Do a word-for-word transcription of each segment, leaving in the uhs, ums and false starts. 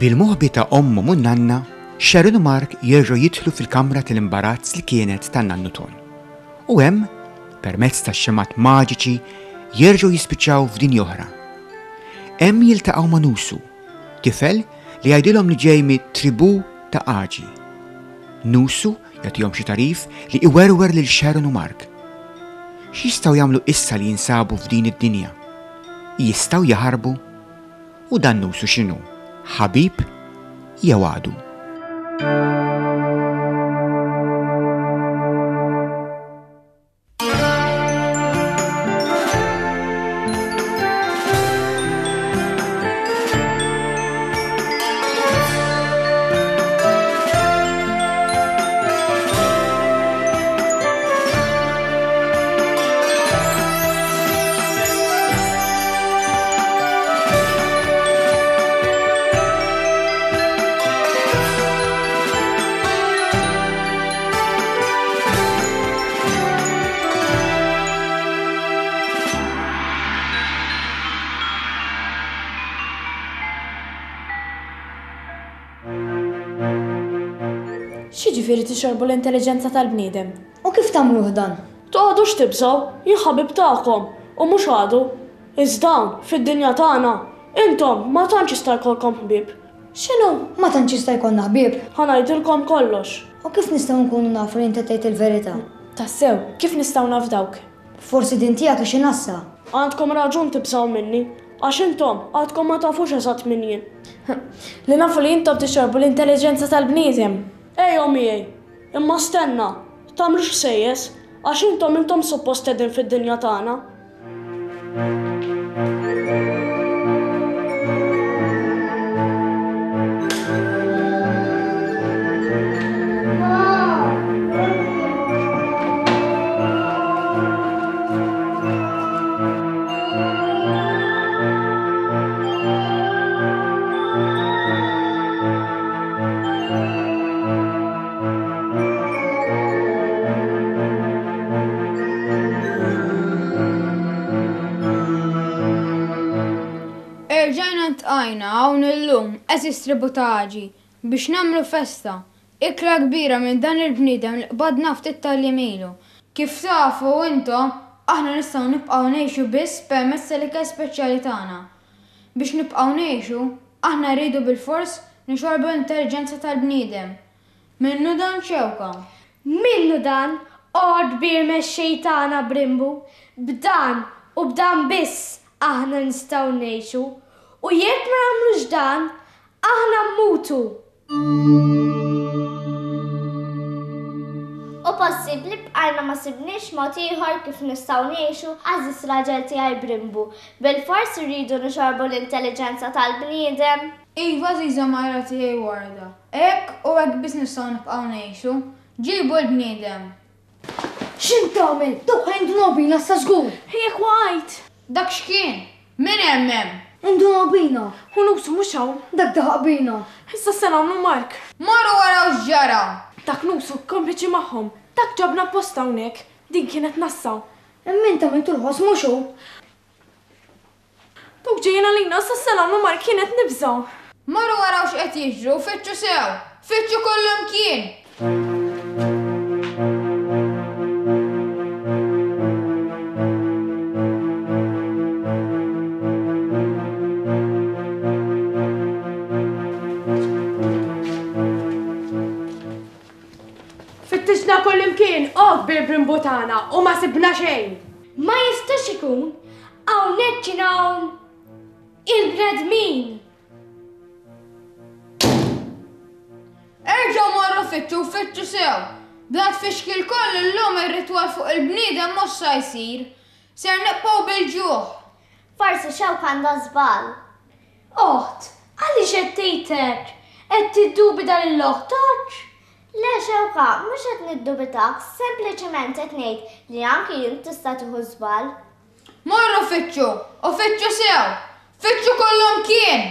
Bil-moħbi ta' ommhom u nanna, Sharon u Mark jerġgħu jidħlu fil-kamra tal-imbarazz li kienet tan nannu Ton. U hemm, permezz ta' xemat maġiċi, jerġgħu jispiċċaw f'dinja oħra. Hemm jiltaqgħu ma' Nusu, tifel li jgħidilhom li ġej mit-tribù ta' Aġi. Nusu jagħtihom xi tarif li iwerwer lil Sharon u Mark. X'jistgħu jagħmlu issa li jinsabu f'din id-dinja? Jistgħu jaħarbu? U dan Nusu x'inhu? Ħabib jew għadu? X'jiġifieri tixorbu l-intelligenza tal-bniedem? U kif tagħmluh dan? Toqgħodux tibżgħu, jien ħabib tagħkom u mhux għadu. Iżda fid-dinja tagħna intom ma tantx jista' jkollkom ħbieb. X'inhu ma tantx jista' jkollna ħbieb? Ħanajdilkom kollox. U kif nistgħu nkunu nafu li inti tgħid il-verità? Tassew, kif nistgħu nafdawk? Forsi din tiegħek ix inassa. Għandkom raġun tibżgħu minni, għax intom għadkom ma tafux eżatt min jien. Li nafu li intom tixorbu l-intelligenza tal-bniedem. Ejjew miegħi, imma stenna, tagħmlux sejjes, għax intom intom suppost qegħdin fid-dinja tagħna. Erġajna ntqajna hawn illum eżis tributaġi biex nagħmlu festa. Ikra kbira minn dan il-bniedem li qbadna ftit tal-jimilu. Kif tafu intom, aħna nistgħu nibqgħu ngħixu biss permezz tal-ikel speċjali tagħna. Biex nibqgħu ngħixu, aħna rridu bil-fors nixorbu l-intelligenza tal-bniedem. Minnu dan xewka. Minnu dan għod bir mexxej tagħna Brimbu, b'dan u b'dan biss aħna nistgħu ngħixu. U jekk ma nagħmlux dan, aħna mmutu. U possibbli bqajna ma sibniex mod ieħor kif nistgħu ngħixu għażis raġel tiegħi Brimbu. Bil-fors irridu nixorbu l-intelligenza tal-bniedem. Iva żiża mara tiegħi warda. Hekk u hekk biss nistgħu nibqgħu ngħixu. Ġibu l-bniedem. X'int tagħmel? Dawk indunobina sa żgur. Jekk wajt. Dak x'kien? Min hemm hemm? Indunobina. U Nusu mhux hawn. Dak daħqbina. Issa se nagħmlu Mark. Marru waraw x'ġara. Dak Nusu kompliċi magħhom. Dak ġabna posta hawnhekk. Din kienet nassaw. Imma inta minn tulħos mhux hu. Dawk ġejjin għalina issa se nagħmlu Mark kienet nibżgħu. Marru waraw x'qed jiġru, fitxu sew. Fitxu kollhom kien. Fittixna kullimkien qod bil-Brimbu tagħna u ma sibna xejn. Ma jistax ikun hawnhekk kien hawn il-bnedmin. Erġgħu marru fitxu fitxu sew. Blat fixkil koll illum ir-ritwal fuq il-bniedem mhux se jsir. Ser nibqgħu bil-ġuħ. Forsi xewk għandha żball. Oħt, għaliex qed tgħidlek? Qed tiddubita lill-oħtoġġ? Le xewka, mhux qed niddubitak, sempliċement qed ngħid li anki jien tista' tieħu żball. Marru fitxu, u fitxu sew. Fitxu kollhom kien.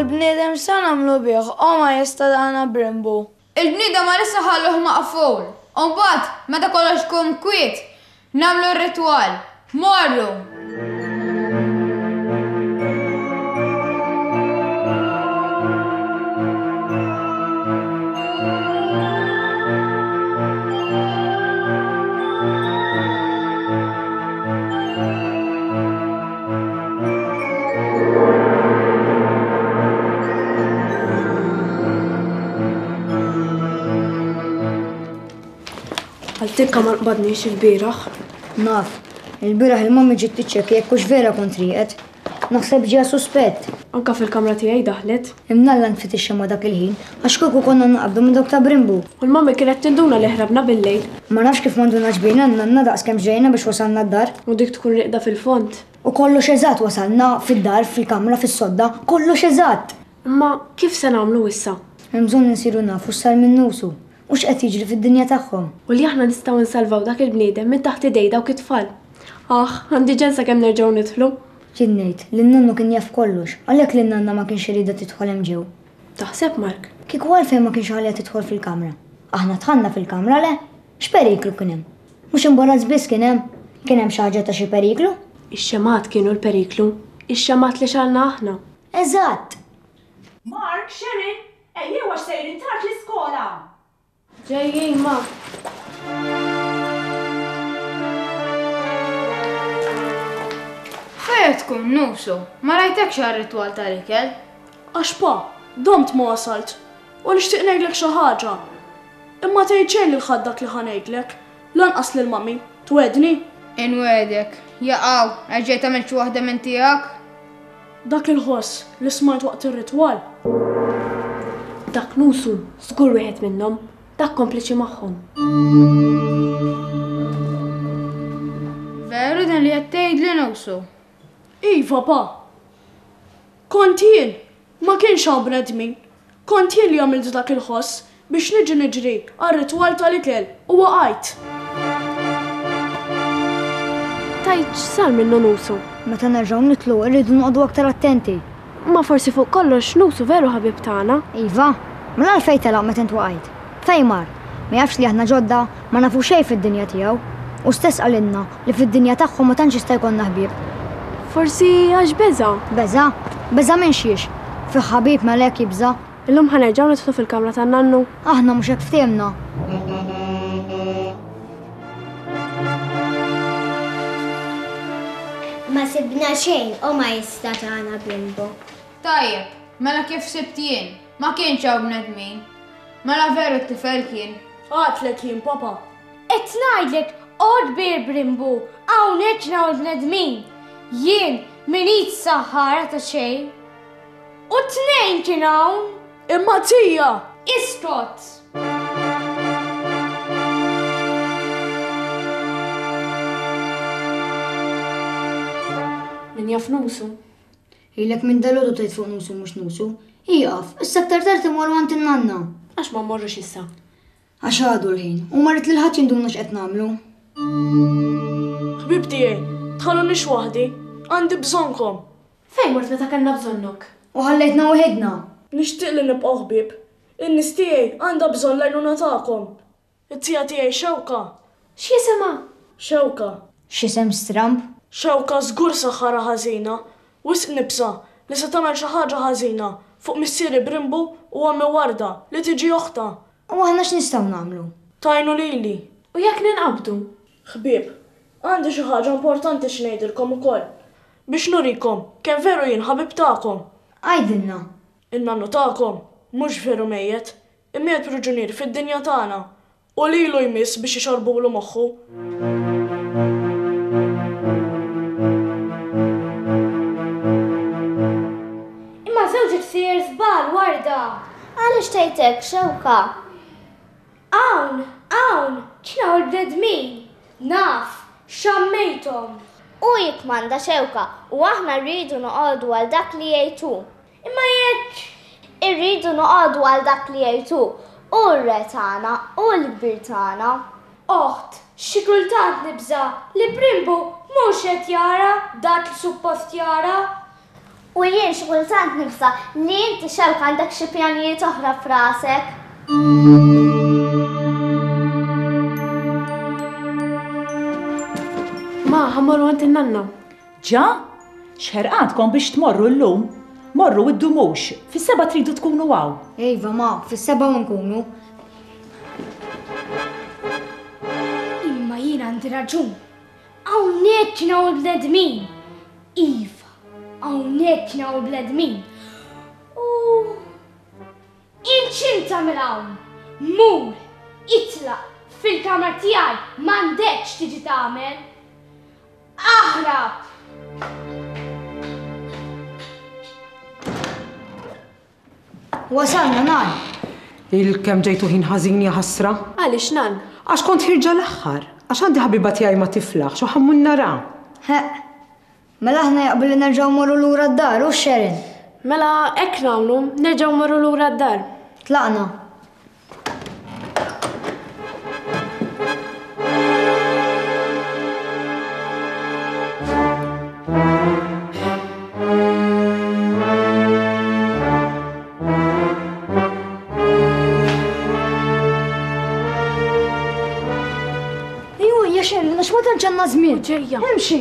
l-bniedem sa nagħmlu bih, u ma jista' dana Brimbo. Il-bniedem ma lissa ħalluh maqful. U mbagħad meta kollox kum kwiet, nagħmlu r-ritwal. Morru! Għal-tikka ma nqbadniex il-biraħ. Naf, il-biraħ il-mommi ġiet tiċċekkja jekk hux vera kont riqet. Naħseb ġija suspett. Anka fil-kamra tiegħi daħlet. Imnalla nfitixxa ma dak il-ħin, għax kieku konna naqbdu minn dok ta' Brimbo. U l-mommi kienet tinduna li ħrabna bil-lejl. Ma nafx kif mandu naġbina nanna daqskemm ġejna biex wasalna d-dar. U dik tkun riqda fil-font. U kollox eżatt wasalna fid-dar, fil-kamra, fis-sodda, kollox eżatt. Imma kif se nagħmlu issa? Hemm bżonn insiru nafu x'sar minn nusu. U x'qed jiġri fid-dinja tagħhom. U li aħna nistgħu nsalvaw dak il-bniedem minn taħt idej dawk it-tfal. Ah, għandi ġensa kemm nerġgħu nidħlu. Ġid ngħid, lin-nannu kien jaf kollox, għalhekk lin-nanna ma kienx irida tidħol hemm ġew. Taħseb Mark? Kieku għalfejn ma kienx ħalija tidħol fil-kamra. Aħna dħalna fil-kamra le? X'periklu kien hemm? Mhux imbarazz biss kien hemm? Kien hemm xi ħaġa ta' xi periklu? Ix-xemat kienu l-periklu. Ix-xemat li xalna aħna. Eżatt. Mark, Sharon, ejjew għax sejrin tard l-iskola. Ġejjin ma. Fejn tkun nusu? Ma rajtekx għar-ritwal tal-ikel? Għax pa, domt ma wasalt. U nixtieq ngħidlek xi ħaġa. Imma tgħid xejn lil ħaddak li ħanejdlek. Lanqas lil mami. Twedni? Inwedek. Jaqgħu, għaġġej tagħmel xi waħda minn tiegħek? Dak il-ħoss li smajt waqt ir-ritwal. Dak nusu, żgur wieħed minnhom. Dak kompliċi magħhom. Veru dan li qed tgħidli nusu. Iva pa. Kont jien, ma kienx hawn bnedmin. Kont jien li għamilt dak il-ħoss biex niġi niġri għar-ritwal tal-ikel u waqajt. Tajt x'sar minnu nusu? Meta nerġgħu nitlu rridu noqogħdu aktar attenti. Ma forsi fuq kollox nusu veru ħabib tagħna. Iva, mela għalfejn telaq meta int waqajt. Fejn mar? Ma jafx li aħna ġodda ma nafu xejn fid-dinja tiegħu. U stess qalilna li fid-dinja tagħhom ma tantx jista' jkollna ħbieb. Forsi għax beża. Beża? Beża minn xiex. Fi ħabib malek jibża. Illum ħanerġgħu nidħlu fil-kamra tan-nannu. Aħna mhux hekk ftiemna. Ma sibna xejn u ma jista' tagħna Brimbo. Tajjeb, mela kif sibt jien? Ma kienx hawn bnedmin. Mela veru t-tifel kien. Għatlek jien, papa. Qed ngħidlek qod bir Brimbo, hawnhekk naw l-bnedmin. Jien minit saħħara ta' xejn. U tnejn kien hawn. Imma tija! Iskot! Min jaf nusu? Ilek minn dalodu tgħid fuq nusu mhux nusu. Iqaf, issa aktar tard imorru għand in-nanna. Għax ma mmorrux issa. Għax għadu l-ħin, u marrit lil ħadd jinduna x'qed nagħmlu. Ħbib tiegħi, tħalluni waħdi, għandi bżonkom. Fejn mort meta kellna bżonnok? U ħallejtna waħedna. Nixtieq li nibqgħu ħbieb. In-nies tiegħi għandha bżonn l-għajnuna tagħkom. It-tija tiegħi Xewka. X'jisimha? Xewka. X'isem stramp? Xewka żgur saħħara ħażina. Wisq nibsa li se tagħmel xi ħaġa ħażina fuq missieri Brimbo u għammi Warda li tiġi oħta. U aħna x'nistgħu nagħmlu? Tajnu lili. U jekk ninqabdu? Ħbieb, għandi xi ħaġa importanti x'ngħidilkom ukoll. Biex nurikom kemm veru jien ħabib tagħkom. Għajdilna. In-nannu tagħkom mhux veru mejjed, immiet priġunier fid-dinja tagħna u lilu jmiss biex ixorbulu moħħu. Imma żewġek sir żball Warda. Għaliex tgħidlek Xewka? Hawn, hawn, kienu l-bnedmin. Naf, xammejthom. U jikmanda Xewka u aħna rridu noqogħdu għal dak li jgħidu. Imma jekk irridu noqogħdu għal dak li jgħidu u r-re tagħna u l-kbir tagħna. Oħt, xi kultant nibża li Brimbo mhux qed jara dak li suppost jara. U jien xkultant nifsa li inti Xewqa għandek xi pjanijiet oħra f'rasek. Ma, ħammorru għand in-nanna. Ġa? X'ħerqantkom biex tmorru llum? Morru id-dumux, fis-seba' tridu tkunu għaw. Ejva ma, fis-seba' nkunu. Imma jien għandi raġun. Hawnhekk kienu l-bnedmin. Iva, hawnhekk kienu l-bnedmin. U inċin tagħmel hawn. Mur, itlaq fil-kamra tiegħi m'għandekx tiġi tagħmel. Aħrab! Wasalna nan. Il-kem ġejtu ħin ħażin ja ħasra? Għaliex nan? Għax kont ħirġa l-aħħar. Għax għandi ħabiba tiegħi ma tiflaħx u ħammun nara. Heq, mela aħna jaqbel li nerġgħu morru lura d-dar u xerin. Mela hekk nagħmlu, nerġgħu morru lura d-dar. Tlaqna. Għax ma tantx għandna żmien. Ġejja. Imxi.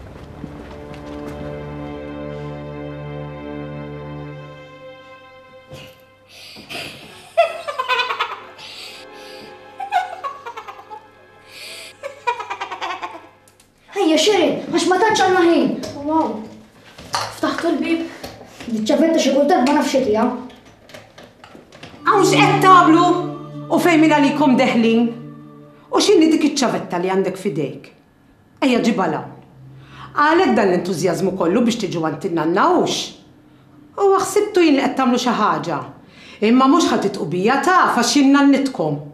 Ejja Xerin, għax ma tantx għandna ħin. Wow. Ftaħtu l-bib. Niċċavetta xi kultant ma nafx tiegħu. Hawn x'qed tagħmlu u fejn min għalikom deħlin? U x'inhi dik iċ-ċavetta li għandek f'idejk? Ejja ġibha hawn. Għalhekk dan l-entużjażmu kollu biex tiġu għand in-nanna hux. U ħsibtu jien li qed tagħmlu xi ħaġa. Imma mhux ħad titqu bija taf għax jien nannitkom.